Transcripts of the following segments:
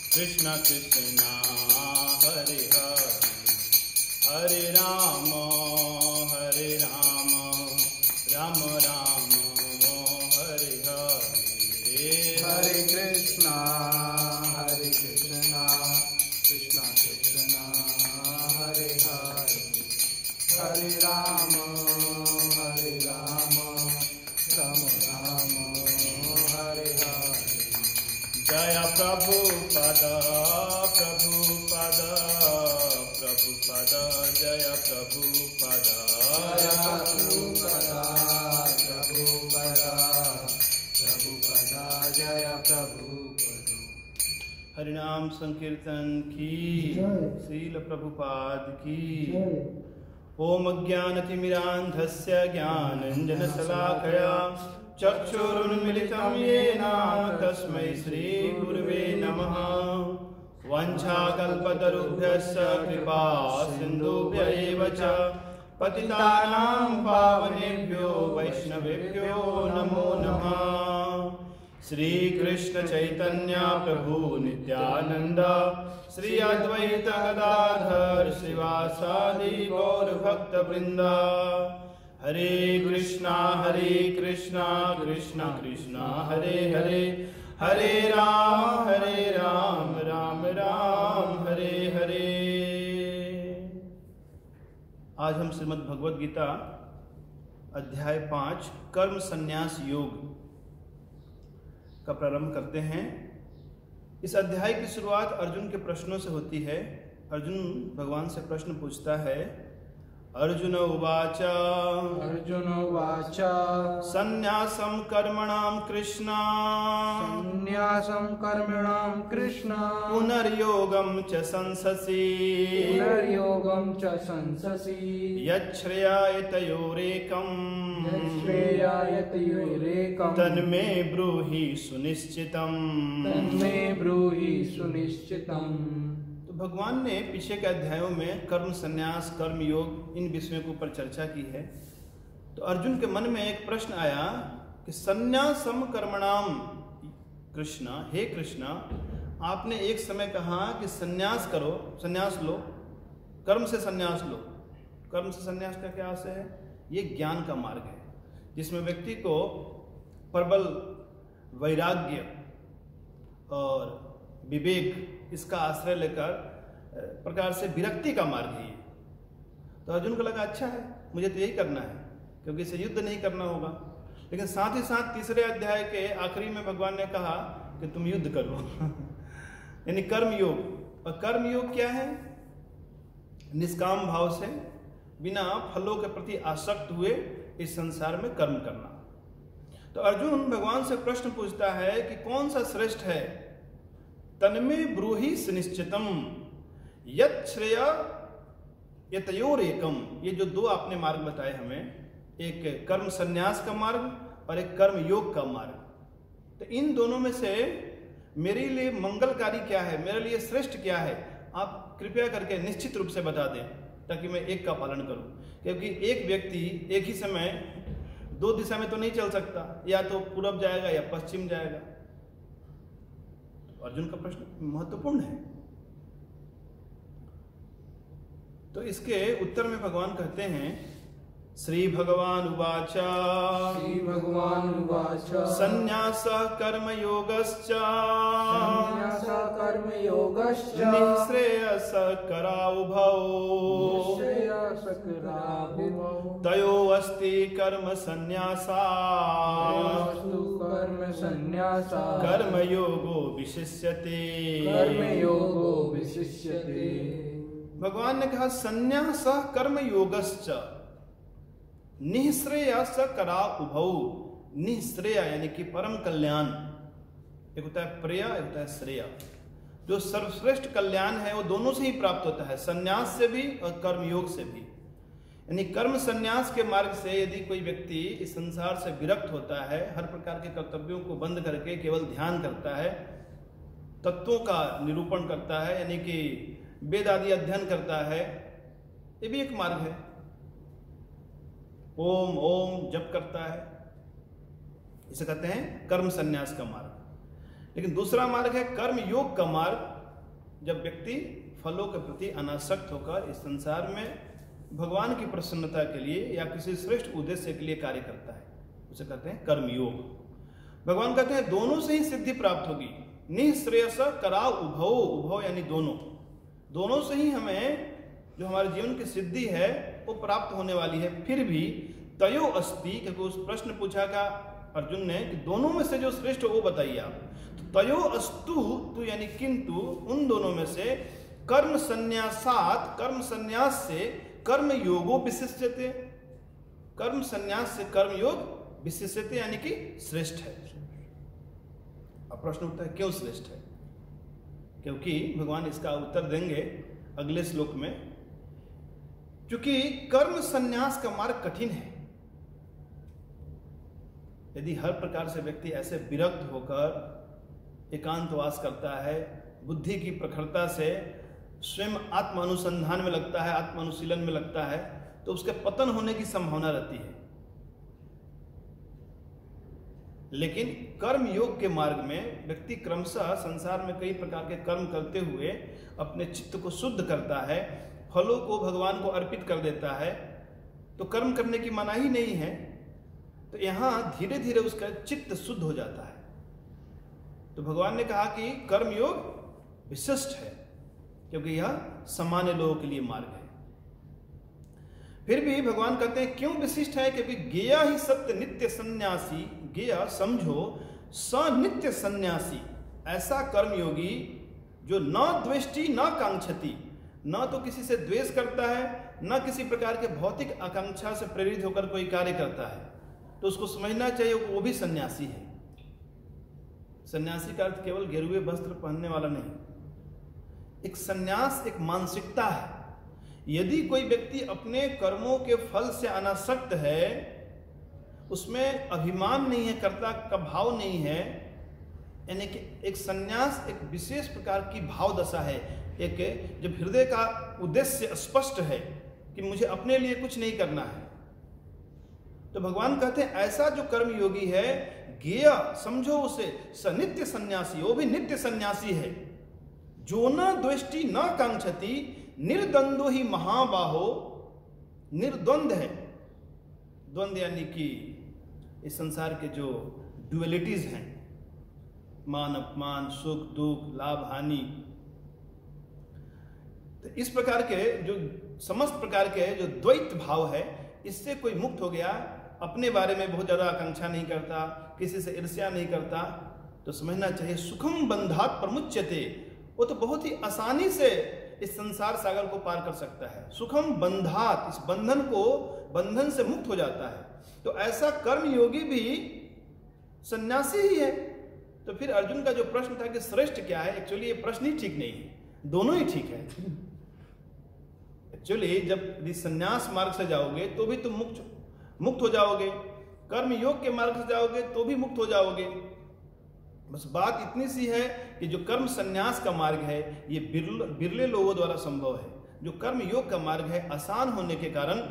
कृष्ण कृष्ण हरे हरे, हरे राम राम राम हरे हरे, हरे कृष्णा कृष्णा कृष्णा हरे हरे, हरे राम राम राम हरे हरे। जय प्रभुपद प्रभुपद प्रभुपद, जय प्रभुपद जय प्रभुपद प्रभुपद प्रभुपद, जय प्रभुपद। हरिनाम संकीर्तन की श्रील प्रभुपाद की। ओम अज्ञानतिमिरान्धस्य ज्ञानाञ्जनशलाकया चक्षुरुन्मिलितं येन तस्मै श्रीगुरुवे नमः। वाञ्छाकल्पतरुभ्यश्च कृपा सिन्धुभ्य एव च पतितानां पावनेभ्यो वैष्णवेभ्यो नमो नमः। श्री कृष्ण चैतन्य प्रभु नित्यानंद, श्री अद्वैत गदाधर श्रीवासादि गौर भक्त वृंदा। हरे कृष्णा कृष्णा कृष्णा हरे हरे, हरे राम राम राम हरे हरे। आज हम श्रीमद् भगवद गीता अध्याय 5 कर्म संन्यास योग का प्रारंभ करते हैं। इस अध्याय की शुरुआत अर्जुन के प्रश्नों से होती है। अर्जुन भगवान से प्रश्न पूछता है। अर्जुन उवाच संन्यासं कर्मणां कृष्ण संन्यासं कर्मणां कृष्ण पुनर्योगं च संससि यच्छ्रेयाय तयोरेकं तन्मे ब्रूहि सुनिश्चितम्। तो भगवान ने पीछे के अध्यायों में कर्म संन्यास कर्म योग इन विषयों के ऊपर चर्चा की है। तो अर्जुन के मन में एक प्रश्न आया कि संन्यासम कर्मणाम कृष्ण, हे कृष्ण, आपने एक समय कहा कि संन्यास करो, संन्यास लो, कर्म से संन्यास लो। कर्म से संन्यास का क्या आशय है? ये ज्ञान का मार्ग है जिसमें व्यक्ति को प्रबल वैराग्य और विवेक इसका आश्रय लेकर प्रकार से विरक्ति का मार्ग है। तो अर्जुन को लगा अच्छा है, मुझे तो यही करना है क्योंकि इसे युद्ध नहीं करना होगा। लेकिन साथ ही साथ तीसरे अध्याय के आखिरी में भगवान ने कहा कि तुम युद्ध करो यानी कर्म योग। और कर्म योग क्या है? निष्काम भाव से बिना फलों के प्रति आसक्त हुए इस संसार में कर्म करना। तो अर्जुन भगवान से प्रश्न पूछता है कि कौन सा श्रेष्ठ है? तन्मे ब्रूहि सुनिश्चितम यत् श्रेय यतयोरेकम। ये जो दो आपने मार्ग बताए हमें, एक कर्म संन्यास का मार्ग और एक कर्म योग का मार्ग, तो इन दोनों में से मेरे लिए मंगलकारी क्या है, मेरे लिए श्रेष्ठ क्या है, आप कृपया करके निश्चित रूप से बता दें ताकि मैं एक का पालन करूं। क्योंकि एक व्यक्ति एक ही समय दो दिशा में तो नहीं चल सकता, या तो पूरब जाएगा या पश्चिम जाएगा। अर्जुन का प्रश्न महत्वपूर्ण है। तो इसके उत्तर में भगवान कहते हैं, श्री भगवान उवाच संन्यासः कर्मयोगश्च निःश्रेयसः करावुभौ तयोऽस्ति कर्म संन्यासात् कर्मयोगो विशिष्यते। भगवान ने कहा संन्यासः कर्मयोगश्च निःश्रेयस करा उभौ। निःश्रेय यानी कि परम कल्याण, एक होता है प्रिय, एक होता है श्रेय। जो सर्वश्रेष्ठ कल्याण है वो दोनों से ही प्राप्त होता है, संन्यास से भी और कर्मयोग से भी। यानी कर्म संन्यास के मार्ग से यदि कोई व्यक्ति इस संसार से विरक्त होता है, हर प्रकार के कर्तव्यों को बंद करके केवल ध्यान करता है, तत्वों का निरूपण करता है, यानी कि वेद आदि अध्ययन करता है, ये भी एक मार्ग है। ओम ओम जप करता है, इसे कहते हैं कर्म संन्यास का मार्ग। लेकिन दूसरा मार्ग है कर्म योग का मार्ग, जब व्यक्ति फलों के प्रति अनासक्त होकर इस संसार में भगवान की प्रसन्नता के लिए या किसी श्रेष्ठ उद्देश्य के लिए कार्य करता है, उसे कहते हैं कर्मयोग। भगवान कहते हैं दोनों से ही सिद्धि प्राप्त होगी। निःश्रेयस कराव उभौ, उभौ यानी दोनों से ही हमें जो हमारे जीवन की सिद्धि है वो प्राप्त होने वाली है। फिर भी तयो अस्ति, क्योंकि उस प्रश्न पूछा का अर्जुन ने कि दोनों में से जो श्रेष्ठ हो वो बताइए आप। तो तयो अस्तु, तु यानी किंतु, उन दोनों में से कर्म संन्यासात, कर्म संन्यास से कर्म योगो विशिष्यते, कर्म संन्यास से कर्म योग विशिष्यते यानी कि श्रेष्ठ है। अब प्रश्न उठता है क्यों श्रेष्ठ है? क्योंकि भगवान इसका उत्तर देंगे अगले श्लोक में। क्योंकि कर्म संन्यास का मार्ग कठिन है। यदि हर प्रकार से व्यक्ति ऐसे विरक्त होकर एकांतवास करता है, बुद्धि की प्रखरता से स्वयं आत्म अनुसंधान में लगता है, आत्म अनुशीलन में लगता है, तो उसके पतन होने की संभावना रहती है। लेकिन कर्म योग के मार्ग में व्यक्ति क्रमशः संसार में कई प्रकार के कर्म करते हुए अपने चित्त को शुद्ध करता है, फलों को भगवान को अर्पित कर देता है। तो कर्म करने की मनाही नहीं है, तो यहां धीरे धीरे उसका चित्त शुद्ध हो जाता है। तो भगवान ने कहा कि कर्म योग विशिष्ट है, क्योंकि यह सामान्य लोगों के लिए मार्ग है। फिर भी भगवान कहते हैं क्यों विशिष्ट है? क्योंकि गेया ही सत्य नित्य सन्यासी, गेया समझो स नित्य सन्यासी, ऐसा कर्मयोगी जो न द्वेष्टि न कांक्षति, न तो किसी से द्वेष करता है, न किसी प्रकार के भौतिक आकांक्षा से प्रेरित होकर कोई कार्य करता है, तो उसको समझना चाहिए वो भी सन्यासी है। सन्यासी का अर्थ केवल गेरुए वस्त्र पहनने वाला नहीं, एक सन्यास एक मानसिकता है। यदि कोई व्यक्ति अपने कर्मों के फल से अनासक्त है, उसमें अभिमान नहीं है, कर्ता का भाव नहीं है, यानी कि एक सन्यास एक विशेष प्रकार की भाव दशा है। एक जब हृदय का उद्देश्य स्पष्ट है कि मुझे अपने लिए कुछ नहीं करना है, तो भगवान कहते हैं ऐसा जो कर्म योगी है, गेय समझो उसे सनित्य सन्यासी, वो भी नित्य सन्यासी है। जो न द्वेष्टि न कांक्षति, निर्द्वंदो ही महाबाहो, निर्द्वंद है। द्वंद यानी कि इस संसार के जो ड्युअलिटीज हैं, मान अपमान, सुख दुख, लाभ हानि, तो इस प्रकार के जो समस्त प्रकार के जो द्वैत भाव है, इससे कोई मुक्त हो गया, अपने बारे में बहुत ज्यादा आकांक्षा नहीं करता, किसी से ईर्ष्या नहीं करता, तो समझना चाहिए सुखम बंधात प्रमुच्यते, वो तो बहुत ही आसानी से इस संसार सागर को पार कर सकता है। सुखम बंधात, इस बंधन से मुक्त हो जाता है। तो ऐसा कर्म योगी भी सन्यासी ही है। तो फिर अर्जुन का जो प्रश्न था कि श्रेष्ठ क्या है, एक्चुअली ये प्रश्न ही ठीक नहीं है, दोनों ही ठीक है। एक्चुअली जब यदि संन्यास मार्ग से जाओगे तो भी तुम मुक्त हो जाओगे, कर्म योग के मार्ग से जाओगे तो भी मुक्त हो जाओगे। बस बात इतनी सी है कि जो कर्म संन्यास का मार्ग है ये बिरले लोगों द्वारा संभव है। जो कर्म योग का मार्ग है आसान होने के कारण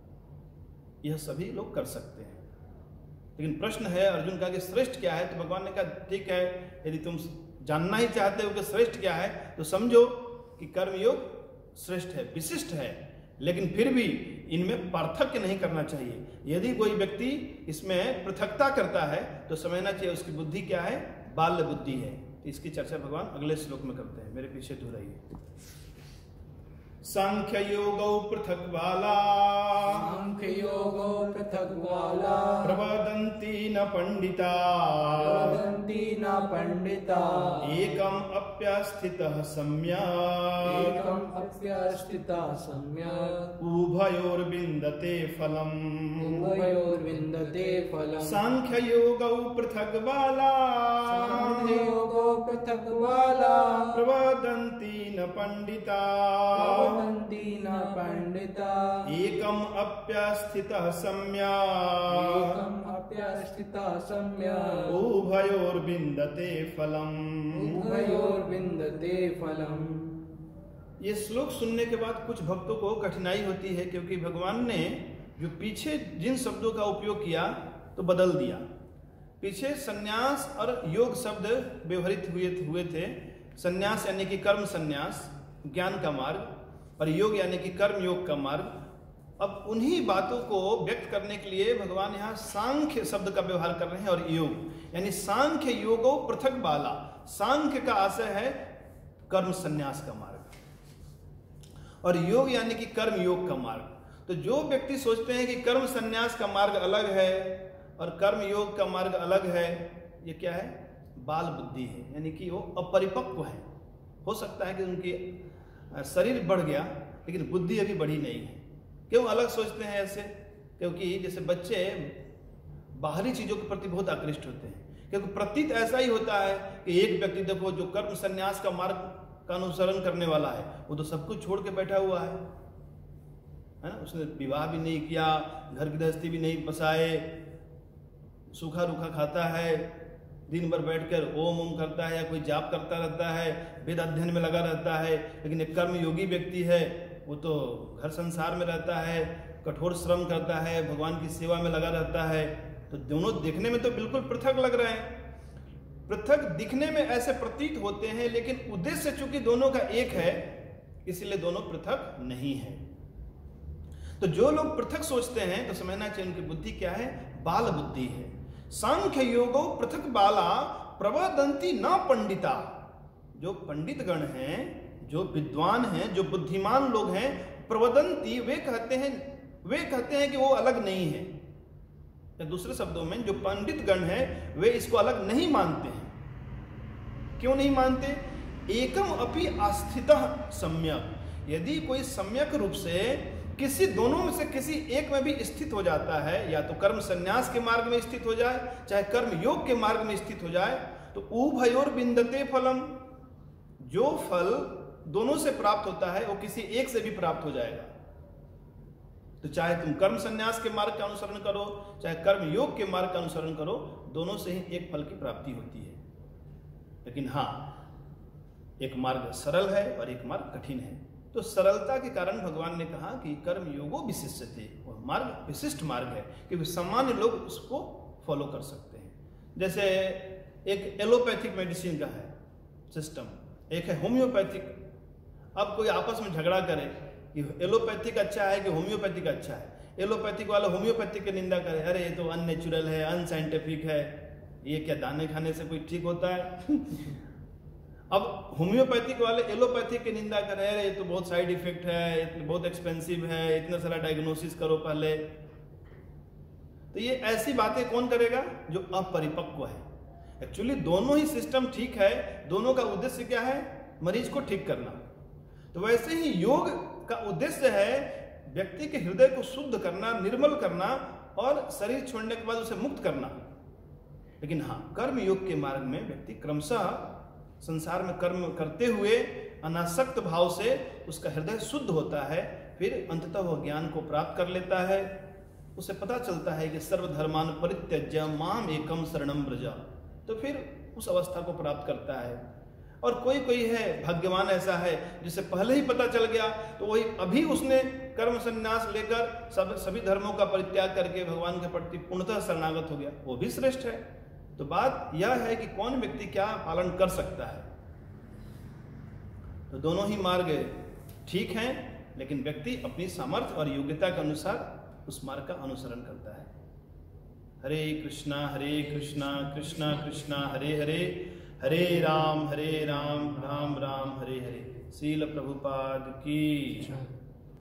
यह सभी लोग कर सकते हैं। लेकिन प्रश्न है अर्जुन का कि श्रेष्ठ क्या है, तो भगवान ने कहा ठीक है, यदि तुम जानना ही चाहते हो कि श्रेष्ठ क्या है तो समझो कि कर्मयोग श्रेष्ठ है, विशिष्ट है, लेकिन फिर भी इनमें पार्थक्य नहीं करना चाहिए। यदि कोई व्यक्ति इसमें पृथकता करता है तो समझना चाहिए उसकी बुद्धि क्या है, बाल्य बुद्धि है। इसकी चर्चा भगवान अगले श्लोक में करते हैं, मेरे पीछे धो रही है। सांख्य योगौ पृथक वाला, सांख्य योगो पृथक वाला, प्रवदन्ति न पंडिता, प्रवदन्ति न पंडिता, एकम अप्यस्थितः सम्यक्, एकम अप्यस्थितः सम्यक्, उभयोर्विन्दते फलम्, उभयोर्विन्दते फलम्। सांख्य योगौ पृथक वाला, सांख्य योगो पृथक वाला, प्रवदन्ति न पंडिता, प्रवदन्ति न पंडिता, एकम अप्यस्थितः सम्यक्, एकम अप्यस्थितः सम्यक्, उभयोर्विन्दते फलम्। उभयोर्विन्दते फलम्। ये श्लोक सुनने के बाद कुछ भक्तों को कठिनाई होती है, क्योंकि भगवान ने जो पीछे जिन शब्दों का उपयोग किया तो बदल दिया। पीछे संन्यास और योग शब्द व्यवहृत हुए थे, संन्यास यानी कि कर्म संन्यास, ज्ञान का मार्ग, और योग यानी कि कर्म योग का मार्ग। अब उन्हीं बातों को व्यक्त करने के लिए भगवान यहाँ सांख्य शब्द का व्यवहार कर रहे हैं, और योग यानी सांख्य योगो पृथक बाला। सांख्य का आशय है कर्म संन्यास का मार्ग, और योग यानी कि कर्म योग का मार्ग। तो जो व्यक्ति सोचते हैं कि कर्म संन्यास का मार्ग अलग है और कर्म योग का मार्ग अलग है, ये क्या है? बाल बुद्धि है, यानी कि वो अपरिपक्व है। हो सकता है कि उनकी शरीर बढ़ गया लेकिन बुद्धि अभी बढ़ी नहीं है। क्यों अलग सोचते हैं ऐसे? क्योंकि जैसे बच्चे बाहरी चीजों के प्रति बहुत आकृष्ट होते हैं, क्योंकि प्रतीत ऐसा ही होता है कि एक व्यक्ति देखो जो कर्म संन्यास का मार्ग का अनुसरण करने वाला है, वो तो सब कुछ छोड़ के बैठा हुआ है ना। उसने विवाह भी नहीं किया, घर गृहस्थी भी नहीं बसाए, सूखा रूखा खाता है, दिन भर बैठकर ओम ओम करता है या कोई जाप करता रहता है, वेद अध्ययन में लगा रहता है। लेकिन एक कर्म योगी व्यक्ति है, वो तो घर संसार में रहता है, कठोर श्रम करता है, भगवान की सेवा में लगा रहता है। तो दोनों देखने में तो बिल्कुल पृथक लग रहे हैं, पृथक दिखने में ऐसे प्रतीत होते हैं, लेकिन उद्देश्य चूंकि दोनों का एक है इसलिए दोनों पृथक नहीं है। तो जो लोग पृथक सोचते हैं तो समझना चाहिए उनकी बुद्धि क्या है? बाल बुद्धि है। सांख्य योगो पृथक बाला प्रवदंती न पंडिता। जो पंडित गण हैं, जो विद्वान हैं, जो बुद्धिमान लोग हैं, प्रवदंती, वे कहते हैं कि वो अलग नहीं है। या दूसरे शब्दों में जो पंडित गण हैं वे इसको अलग नहीं मानते हैं। क्यों नहीं मानते? एकम अपि आस्थितः सम्यक। यदि कोई सम्यक रूप से किसी दोनों में से किसी एक में भी स्थित हो जाता है, या तो कर्म संन्यास के मार्ग में स्थित हो जाए, चाहे कर्म योग के मार्ग में स्थित हो जाए, तो उभयोर बिंदते फलम। जो फल दोनों से प्राप्त होता है वो किसी एक से भी प्राप्त हो जाएगा। तो चाहे तुम कर्म संन्यास के मार्ग का अनुसरण करो, चाहे कर्म योग के मार्ग का अनुसरण करो, दोनों से ही एक फल की प्राप्ति होती है। लेकिन हाँ, एक मार्ग सरल है और एक मार्ग कठिन है। तो सरलता के कारण भगवान ने कहा कि कर्म योगो विशिष्यते, वह मार्ग विशिष्ट मार्ग है, क्योंकि सामान्य लोग उसको फॉलो कर सकते हैं। जैसे एक एलोपैथिक मेडिसिन का है सिस्टम, एक है होम्योपैथिक। अब कोई आपस में झगड़ा करे कि एलोपैथिक अच्छा है कि होम्योपैथिक अच्छा है, एलोपैथिक वाला होम्योपैथिक की निंदा करे, अरे ये तो अननेचुरल है, अनसाइंटिफिक है, ये क्या दाने खाने से कोई ठीक होता है। अब होम्योपैथिक वाले एलोपैथिक की निंदा कर रहे हैं, ये तो बहुत साइड इफेक्ट है, बहुत एक्सपेंसिव है, इतना सारा डायग्नोसिस करो पहले। तो ये ऐसी बातें कौन करेगा? जो अपरिपक्व है। एक्चुअली दोनों ही सिस्टम ठीक है, दोनों का उद्देश्य क्या है? मरीज को ठीक करना। तो वैसे ही योग का उद्देश्य है व्यक्ति के हृदय को शुद्ध करना, निर्मल करना और शरीर छोड़ने के बाद उसे मुक्त करना। लेकिन हाँ, कर्म योग के मार्ग में व्यक्ति क्रमशः संसार में कर्म करते हुए अनासक्त भाव से उसका हृदय शुद्ध होता है, फिर अंततः वह ज्ञान को प्राप्त कर लेता है। उसे पता चलता है कि सर्वधर्मान परित्यज्य माम एकम शरणम व्रज, तो फिर उस अवस्था को प्राप्त करता है। और कोई कोई है भाग्यवान ऐसा है जिसे पहले ही पता चल गया, तो वही अभी उसने कर्म संन्यास लेकर सभी धर्मों का परित्याग करके भगवान के प्रति पूर्णतः शरणागत हो गया, वो भी श्रेष्ठ है। तो बात यह है कि कौन व्यक्ति क्या पालन कर सकता है। तो दोनों ही मार्ग ठीक हैं, लेकिन व्यक्ति अपनी सामर्थ्य और योग्यता के अनुसार उस मार्ग का अनुसरण करता है। हरे कृष्णा कृष्णा कृष्णा हरे हरे, हरे राम राम राम हरे हरे। श्रील प्रभुपाद की।